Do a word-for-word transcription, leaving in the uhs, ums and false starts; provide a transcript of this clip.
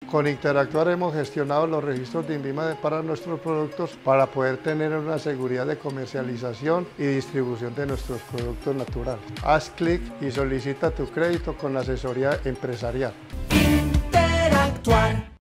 Con Interactuar hemos gestionado los registros de INVIMA para nuestros productos para poder tener una seguridad de comercialización y distribución de nuestros productos naturales. Haz clic y solicita tu crédito con la asesoría empresarial. Interactuar.